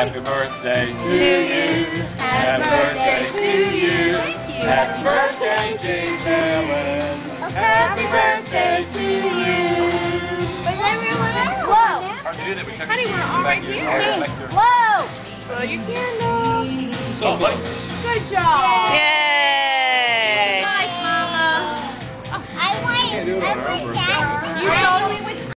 Happy birthday to you. Happy birthday to you. Happy birthday, James Ellens. Happy birthday to you. Where's everyone else? Whoa. Honey, we're all right here. Whoa. Blow your candle. So late. Good job. Yay.